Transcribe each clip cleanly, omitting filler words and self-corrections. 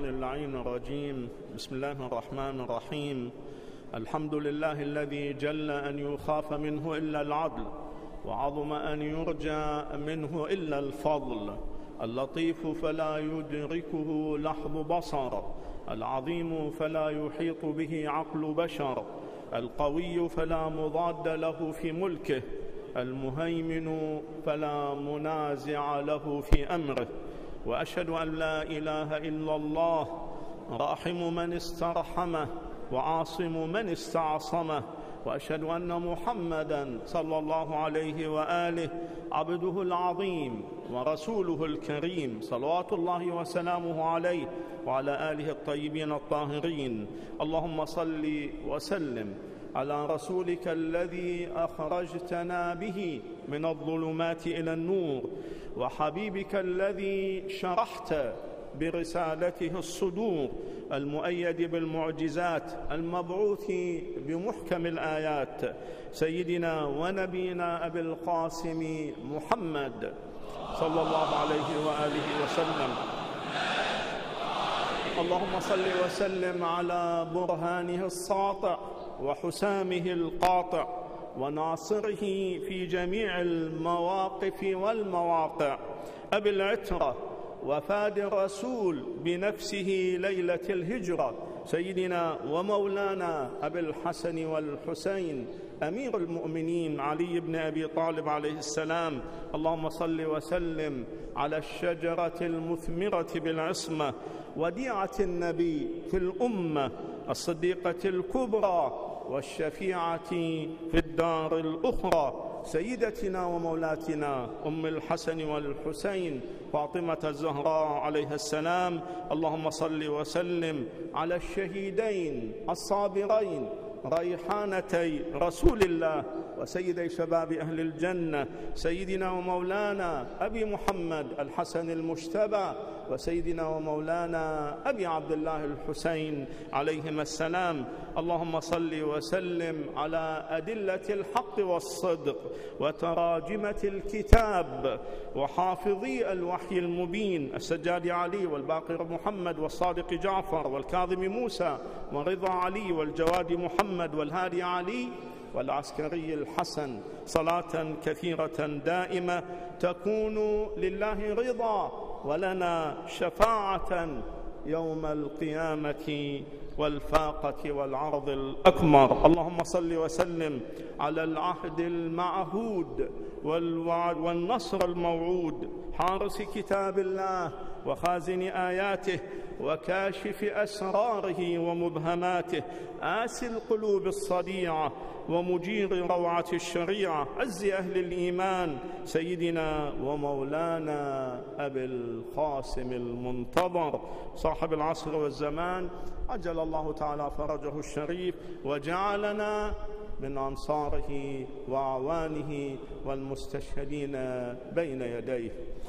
الشيطان اللعين الرجيم. بسم الله الرحمن الرحيم. الحمد لله الذي جل أن يخاف منه إلا العدل، وعظم أن يرجى منه إلا الفضل. اللطيف فلا يدركه لحظ بصر، العظيم فلا يحيط به عقل بشر، القوي فلا مضاد له في ملكه، المهيمن فلا منازع له في أمره. وأشهد أن لا إله إلا الله، راحم من استرحمه وعاصم من استعصمه. وأشهد أن محمدًا صلى الله عليه وآله عبده العظيم ورسوله الكريم، صلوات الله وسلامه عليه وعلى آله الطيبين الطاهرين. اللهم صل وسلم على رسولك الذي أخرجتنا به من الظلمات إلى النور، وحبيبك الذي شرحت برسالته الصدور، المؤيد بالمعجزات، المبعوث بمحكم الآيات، سيدنا ونبينا أبي القاسم محمد صلى الله عليه وآله وسلم. اللهم صل وسلم على برهانه الساطع وحسامه القاطع وناصره في جميع المواقف والمواقع، أبي العترة وفاد الرسول بنفسه ليلة الهجرة، سيدنا ومولانا أبي الحسن والحسين أمير المؤمنين علي بن أبي طالب عليه السلام. اللهم صل وسلم على الشجرة المثمرة بالعصمة، وديعة النبي في الأمة، الصديقة الكبرى والشفيعة في الدار الأخرى، سيدتنا ومولاتنا أم الحسن والحسين فاطمة الزهراء عليها السلام. اللهم صل وسلم على الشهيدين الصابرين ريحانتي رسول الله وسيدي شباب أهل الجنة، سيدنا ومولانا أبي محمد الحسن المجتبى وسيدنا ومولانا أبي عبد الله الحسين عليهما السلام. اللهم صل وسلم على أدلة الحق والصدق وتراجمة الكتاب وحافظي الوحي المبين، السجاد علي والباقر محمد والصادق جعفر والكاظم موسى ورضا علي والجواد محمد والهادي علي والعسكري الحسن، صلاة كثيرة دائمة تكون لله رضا ولنا شفاعة يوم القيامة والفاقة والعرض الأكبر. اللهم صل وسلم على العهد المعهود والوعد والنصر الموعود، حارس كتاب الله وخازن آياته وكاشف أسراره ومبهماته، آسي القلوب الصديعة ومجير روعة الشريعة، عز أهل الإيمان، سيدنا ومولانا أبي القاسم المنتظر صاحب العصر والزمان، عجل الله تعالى فرجه الشريف وجعلنا من أنصاره وأعوانه والمستشهدين بين يديه.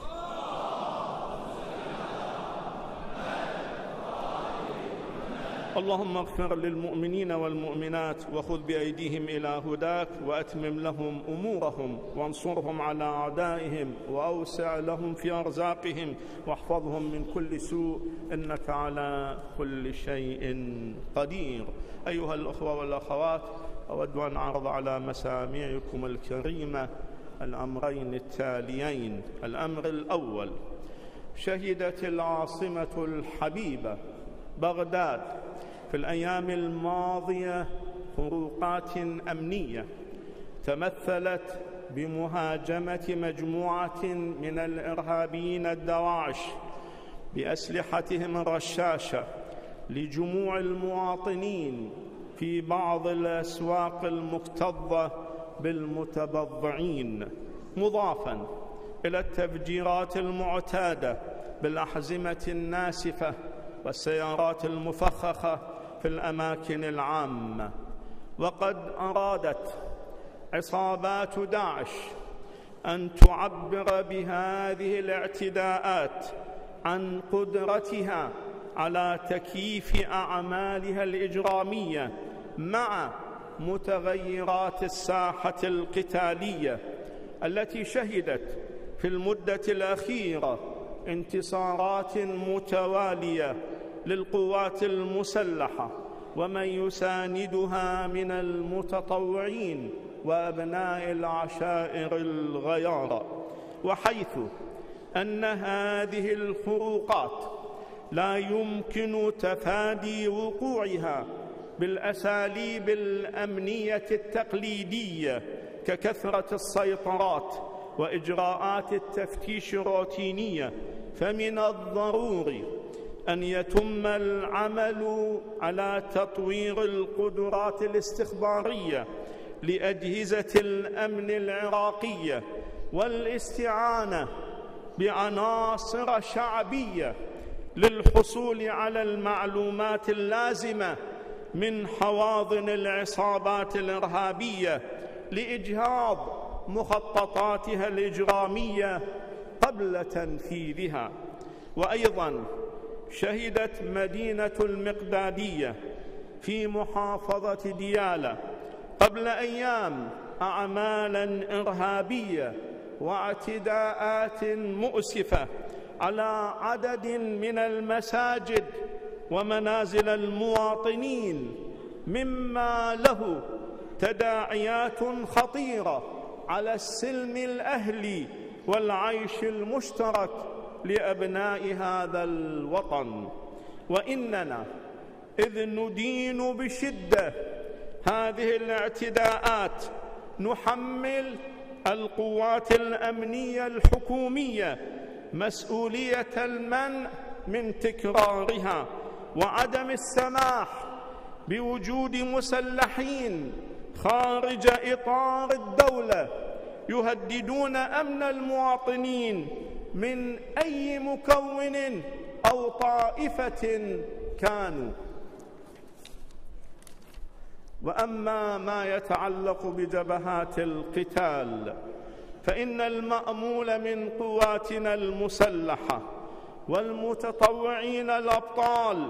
اللهم اغفر للمؤمنين والمؤمنات وخذ بأيديهم إلى هداك وأتمم لهم أمورهم وانصرهم على أعدائهم وأوسع لهم في أرزاقهم واحفظهم من كل سوء، إنك على كل شيء قدير. أيها الأخوة والأخوات، أود أن أعرض على مسامعكم الكريمة الأمرين التاليين. الأمر الأول: شهدت العاصمة الحبيبة بغداد في الأيام الماضية خروقات أمنية تمثلت بمهاجمة مجموعة من الإرهابيين الدواعش بأسلحتهم الرشاشة لجموع المواطنين في بعض الأسواق المكتظة بالمتبضعين، مضافاً إلى التفجيرات المعتادة بالأحزمة الناسفة والسيارات المفخخة في الأماكن العامة. وقد أرادت عصابات داعش أن تعبر بهذه الاعتداءات عن قدرتها على تكييف أعمالها الإجرامية مع متغيرات الساحة القتالية التي شهدت في المدة الأخيرة انتصارات متوالية للقوات المسلحة ومن يساندها من المتطوعين وأبناء العشائر الغيارى، وحيث أن هذه الخروقات لا يمكن تفادي وقوعها بالأساليب الأمنية التقليدية ككثرة السيطرات وإجراءات التفتيش الروتينية، فمن الضروري أن يتم العمل على تطوير القدرات الاستخبارية لأجهزة الأمن العراقية والاستعانة بعناصر شعبية للحصول على المعلومات اللازمة من حواضن العصابات الإرهابية لإجهاض مخططاتها الإجرامية قبل تنفيذها. وأيضاً شهدت مدينة المقدادية في محافظة ديالى قبل أيام أعمالاً إرهابية واعتداءات مؤسفة على عدد من المساجد ومنازل المواطنين، مما له تداعيات خطيرة على السلم الأهلي والعيش المشترك لأبناء هذا الوطن. وإننا إذ ندين بشدة هذه الاعتداءات نحمل القوات الأمنية الحكومية مسؤولية المنع من تكرارها وعدم السماح بوجود مسلحين خارج إطار الدولة يهددون أمن المواطنين من أي مكون أو طائفة كانوا. وأما ما يتعلق بجبهات القتال فإن المأمول من قواتنا المسلحة والمتطوعين الأبطال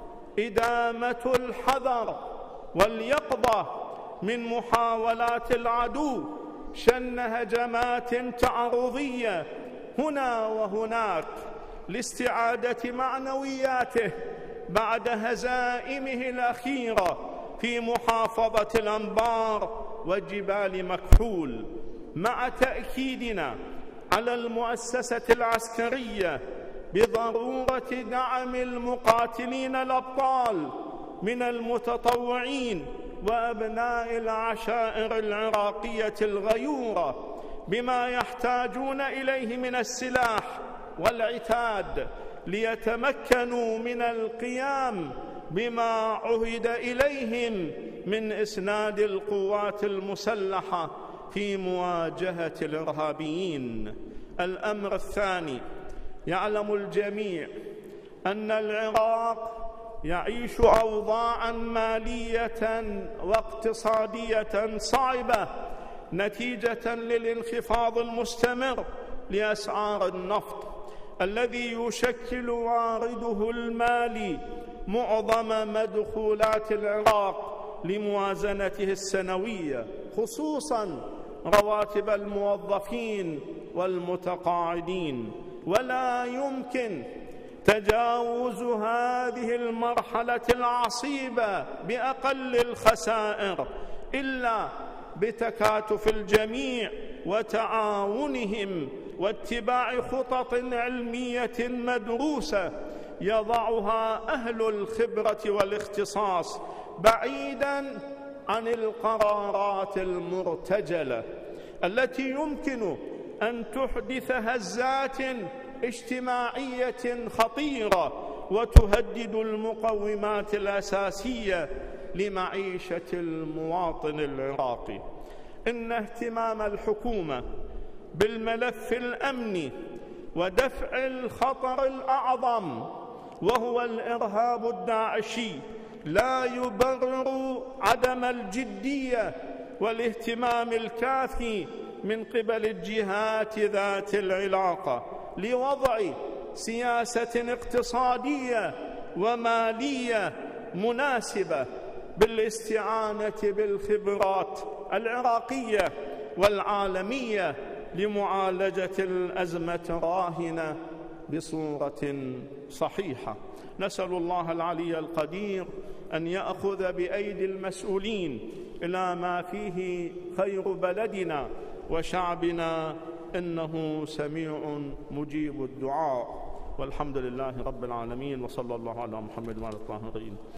إدامة الحذر واليقظة من محاولات العدو شن هجمات تعرضية هنا وهناك لاستعادة معنوياته بعد هزائمه الأخيرة في محافظة الأنبار وجبال مكحول، مع تأكيدنا على المؤسسة العسكرية بضرورة دعم المقاتلين الأبطال من المتطوعين وأبناء العشائر العراقية الغيورة بما يحتاجون إليه من السلاح والعتاد ليتمكنوا من القيام بما عهد إليهم من إسناد القوات المسلحة في مواجهة الإرهابيين. الأمر الثاني، يعلم الجميع أن العراق يعيش أوضاعاً مالية واقتصادية صعبة نتيجة للانخفاض المستمر لأسعار النفط الذي يشكل وارده المالي معظم مدخولات العراق لموازنته السنوية، خصوصاً رواتب الموظفين والمتقاعدين. ولا يمكن تجاوز هذه المرحلة العصيبة بأقل الخسائر إلا بتكاتف الجميع وتعاونهم واتباع خطط علمية مدروسة يضعها أهل الخبرة والاختصاص بعيداً عن القرارات المرتجلة التي يمكن أن تحدث هزات اجتماعية خطيرة وتهدد المقومات الأساسية لمعيشة المواطن العراقي. إن اهتمام الحكومة بالملف الأمني ودفع الخطر الأعظم وهو الإرهاب الداعشي لا يبرر عدم الجدية والاهتمام الكافي من قبل الجهات ذات العلاقة لوضع سياسة اقتصادية ومالية مناسبة بالاستعانة بالخبرات العراقية والعالمية لمعالجة الأزمة الراهنة بصورة صحيحة. نسأل الله العلي القدير أن يأخذ بأيدي المسؤولين إلى ما فيه خير بلدنا وشعبنا، إنه سميع مجيب الدعاء. والحمد لله رب العالمين، وصلى الله على محمد وعلى الطاهرين.